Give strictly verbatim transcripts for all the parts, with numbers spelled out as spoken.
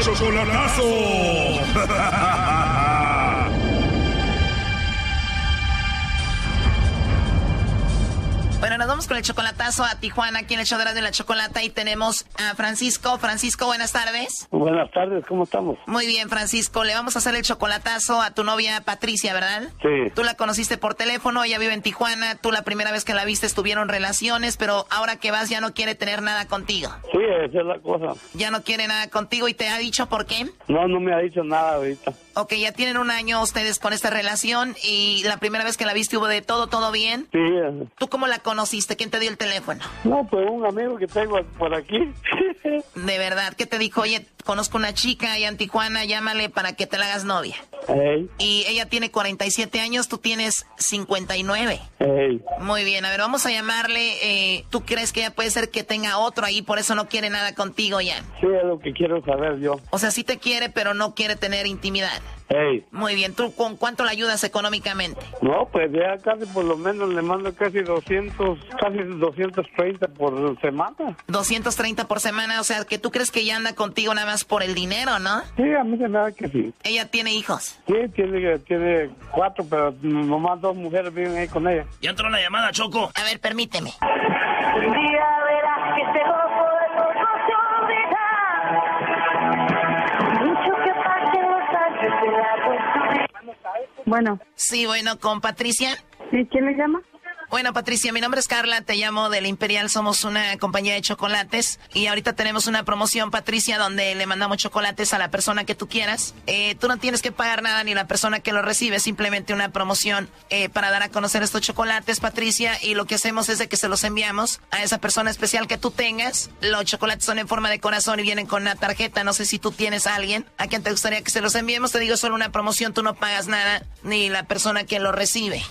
chocolatazo. Bueno, nos vamos con el chocolatazo a Tijuana, aquí en el show de la chocolata, y tenemos a Francisco. Francisco, buenas tardes. Buenas tardes, ¿cómo estamos? Muy bien, Francisco, le vamos a hacer el chocolatazo a tu novia Patricia, ¿verdad? Sí. Tú la conociste por teléfono, ella vive en Tijuana, tú la primera vez que la viste tuvieron relaciones, pero ahora que vas ya no quiere tener nada contigo. Sí, esa es la cosa. Ya no quiere nada contigo, ¿y te ha dicho por qué? No, no me ha dicho nada ahorita. Ok, ya tienen un año ustedes con esta relación, y la primera vez que la viste hubo de todo, todo bien. Sí. ¿Tú cómo la conociste? ¿Quién te dio el teléfono? No, pues un amigo que tengo por aquí. De verdad, ¿qué te dijo? Oye, conozco una chica allá en Tijuana, llámale para que te la hagas novia. Hey. Y ella tiene cuarenta y siete años, tú tienes cincuenta y nueve. Hey. Muy bien, a ver, vamos a llamarle. Eh, ¿Tú crees que ella puede ser que tenga otro ahí, por eso no quiere nada contigo ya? Sí, es lo que quiero saber yo. O sea, sí te quiere, pero no quiere tener intimidad. Hey. Muy bien, ¿tú con cuánto le ayudas económicamente? No, pues ya casi por lo menos le mando casi doscientos, casi doscientos treinta por semana. doscientos treinta por semana, o sea, que tú crees que ella anda contigo nada más por el dinero, ¿no? Sí, a mí se me da que sí. ¿Ella tiene hijos? Sí, tiene, tiene cuatro, pero nomás dos mujeres viven ahí con ella. Ya entró la llamada, Choco. A ver, permíteme. Un día verás que te gozo de todo se olvida. Mucho que pasen los años de la cuestión. Bueno. Sí, bueno, con Patricia. ¿Y quién le llama? Bueno, Patricia, mi nombre es Carla, te llamo del Imperial, somos una compañía de chocolates y ahorita tenemos una promoción, Patricia, donde le mandamos chocolates a la persona que tú quieras. Eh, tú no tienes que pagar nada ni la persona que lo recibe, simplemente una promoción eh, para dar a conocer estos chocolates, Patricia, y lo que hacemos es de que se los enviamos a esa persona especial que tú tengas. Los chocolates son en forma de corazón y vienen con una tarjeta, no sé si tú tienes a alguien a quien te gustaría que se los enviemos, te digo, solo una promoción, tú no pagas nada ni la persona que lo recibe.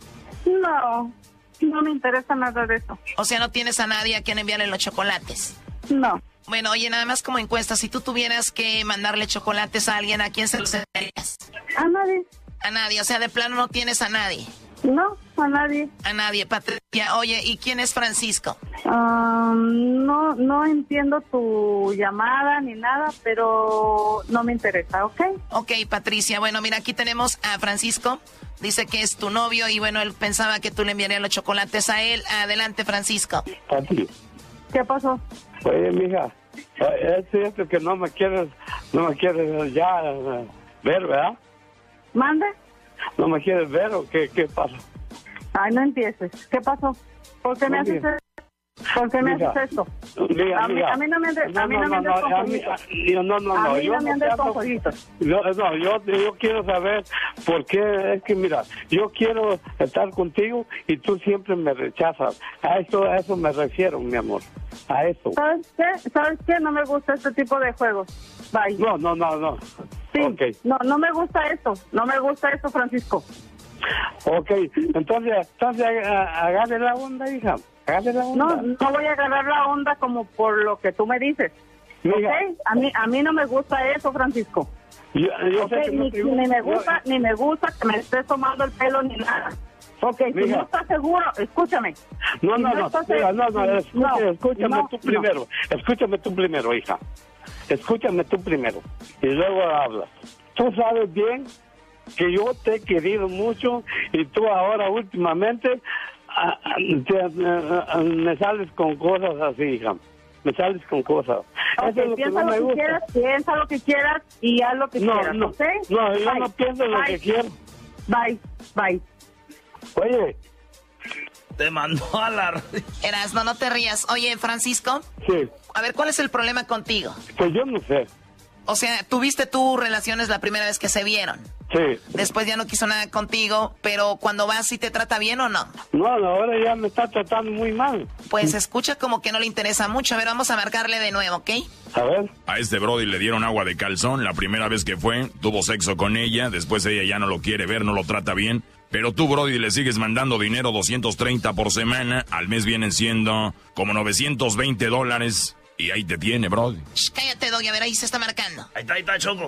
No. No me interesa nada de eso. O sea, no tienes a nadie a quien enviarle los chocolates. No. Bueno, oye, nada más como encuesta, si tú tuvieras que mandarle chocolates a alguien, ¿a quién se los enviarías? A nadie. A nadie, o sea, de plano no tienes a nadie. No, a nadie. A nadie, Patricia. Oye, ¿y quién es Francisco? Um, no, no entiendo tu llamada ni nada, pero no me interesa, ¿ok? Ok, Patricia. Bueno, mira, aquí tenemos a Francisco. Dice que es tu novio y bueno, él pensaba que tú le enviarías los chocolates a él. Adelante, Francisco. Pati. ¿Qué pasó? Oye, mija, es cierto que no me quieres, no me quieres ya uh, ver, ¿verdad? ¿Mande? ¿No me quieres ver o qué, qué pasa? Ay, no empieces. ¿Qué pasó? ¿Por qué me haces esto? ¿Por qué me haces esto? Mira, a, mí, mira. a mí no me andes, a mí no me andes con jueguitos. No, no, no, a no. mí Yo no me andes no con ando- jueguitos. No, no, yo, yo quiero saber por qué. Es que mira, yo quiero estar contigo y tú siempre me rechazas. A eso, a eso me refiero, mi amor. A eso. ¿Sabes qué? ¿Sabes qué? No me gusta este tipo de juegos. Bye. No, no, no, no. Sí. Okay. No, no me gusta esto. No me gusta esto, Francisco. Ok, entonces, entonces a- agarre la onda, hija. Agarre la onda. No, no voy a agarrar la onda como por lo que tú me dices. Mira. ¿Ok? A mí, a mí no me gusta eso, Francisco. Yo, yo Ok, sé que no ni, te ni me yo- gusta, ni me gusta que me estés tomando el pelo ni nada. Ok, si Mija. no estás seguro, escúchame. No, Si no, no, estás mira, se- no, no, si- escucha- no, escúchame no, tú no. primero, escúchame tú primero, hija, escúchame tú primero, y luego hablas. Tú sabes bien que yo te he querido mucho, y tú ahora últimamente ah, ah, te- ah, ah, me sales con cosas así, hija, me sales con cosas. Ok, Eso es lo que piensa no lo me que gusta. quieras, piensa lo que quieras y haz lo que No, quieras, no, ¿ok? no, yo Bye. no pienso lo Bye. que quiero. Bye, bye. Oye, Te mandó a la... Erasno, no te rías. Oye, Francisco, sí, a ver, ¿cuál es el problema contigo? pues yo no sé, O sea, tuviste tú relaciones la primera vez que se vieron. sí. Después ya no quiso nada contigo, pero cuando vas, ¿sí te trata bien o no? No, ahora ya me está tratando muy mal. Pues escucha como que no le interesa mucho. A ver, vamos a marcarle de nuevo, ¿ok? A ver. A este Brody le dieron agua de calzón la primera vez que fue, tuvo sexo con ella, después ella ya no lo quiere ver, no lo trata bien. Pero tú, Brody, le sigues mandando dinero doscientos treinta por semana, al mes vienen siendo como novecientos veinte dólares. Y ahí te tiene, Brody. Shh, cállate, Doggy, a ver, ahí se está marcando. Ahí está, ahí está, Choco.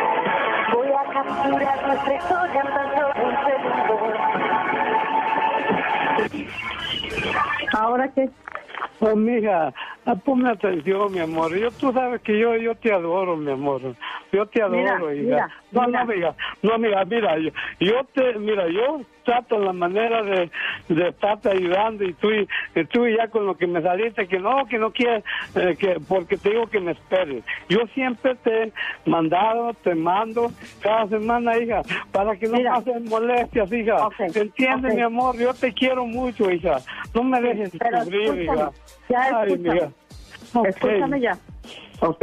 Voy a capturar nuestra historia en tan solo un segundo. ¿Ahora qué? Oh, mija, ponme atención, mi amor. Yo, tú sabes que yo, yo te adoro, mi amor. Yo te adoro, Mira, hija. mira, no, mira. no, mija. No, amiga, mira, yo, yo te, mira, yo trato la manera de, de estarte ayudando y tú, y tú ya con lo que me saliste, que no, que no quieres, eh, que, porque te digo que me esperes. Yo siempre te he mandado, te mando cada semana, hija, para que no Mira. pasen molestias, hija. Okay, ¿Te entiendes, okay. mi amor? Yo te quiero mucho, hija. No me dejes Pero sufrir, escúchame, hija. ya Ay, escúchame. mija. Ok. Escúchame ya, ¿ok?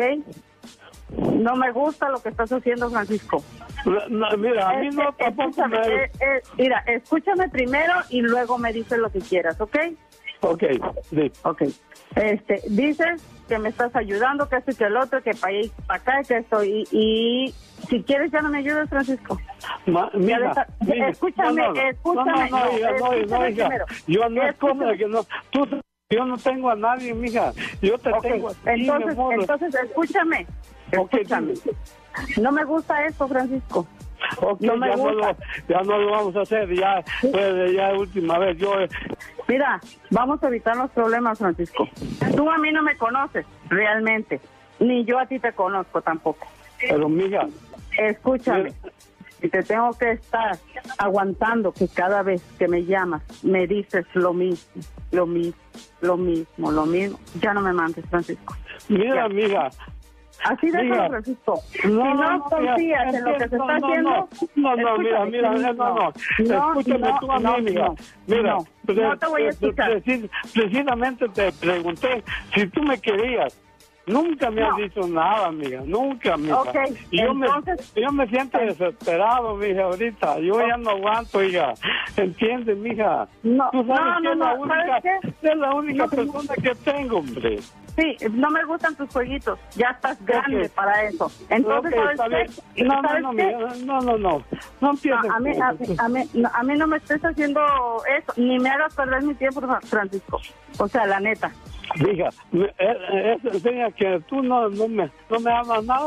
No me gusta lo que estás haciendo, Francisco. No, no, mira, a mí Es- no es- tampoco escúchame, me... eh, eh, mira, escúchame primero y luego me dices lo que quieras, ¿ok? Ok, sí. Ok. Este, dices que me estás ayudando, que esto y que el otro, que para allá y para acá, que esto, y, y si quieres ya no me ayudes, Francisco. Ma, mija, deja- mija, escúchame, no, no, no, escúchame, No, no, no, no, hija, no, no, escúchame hija. primero. Yo no es como Escúchame. que no... Tú, yo no tengo a nadie, mija. Yo te Ok, tengo a ti, entonces, mi amor. entonces escúchame, Ok, escúchame. No me gusta esto, Francisco. Ok, no me ya, no gusta. lo, ya no lo vamos a hacer, ya, pues, ya es última vez. Yo, eh, Mira, vamos a evitar los problemas, Francisco. Tú a mí no me conoces, realmente. Ni yo a ti te conozco tampoco. pero, mija, Escúchame. Mira. Y te tengo que estar aguantando que cada vez que me llamas me dices lo mismo, lo mismo, lo mismo, lo mismo. Ya no me mandes, Francisco. mira, Ya. mija. Así déjalo, Mira. Francisco. si no confías en lo que se está no, haciendo... No, no, mira, escúchame, mira, sí, no, no, no, escúchame no, tú a mí, no, mija. no, Mira, no, pre- no te voy a pre- escuchar. preci- precisamente te pregunté si tú me querías. Nunca me has No. dicho nada, amiga, nunca, mija. Ok, Y yo, entonces- me, yo me siento desesperado, mija, ahorita. Yo ya no aguanto, hija. ¿Entiendes, mija? No, Tú sabes no, que no, es la no, única, ¿sabes es la única No, no. persona que tengo, hombre. Sí, no me gustan tus jueguitos. Ya estás grande Ok. para eso. Entonces, Ok, ¿sabes está bien. qué? No, no, ¿Sabes no, qué? mija, no, no, no. No empieces. A, a mí, a, mí- a, mí, no, a mí no me estés haciendo eso, ni me hagas perder mi tiempo, Francisco. O sea, la neta. Diga, me- eh, eso enseña que tú no, no, me, no me amas nada.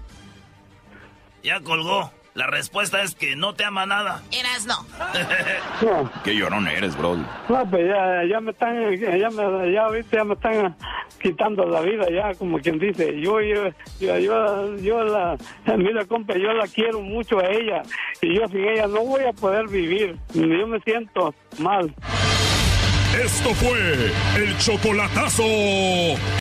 Ya colgó. La respuesta es que no te ama nada. Eras no. No, Qué llorón eres, bro. no, pues ya, ya me están, ya, me, ya ahorita ya me están quitando la vida, ya como quien dice. Yo, yo, yo, yo, yo la, mira, compa, yo la quiero mucho a ella y yo sin ella no voy a poder vivir. Yo me siento mal. Esto fue el chocolatazo.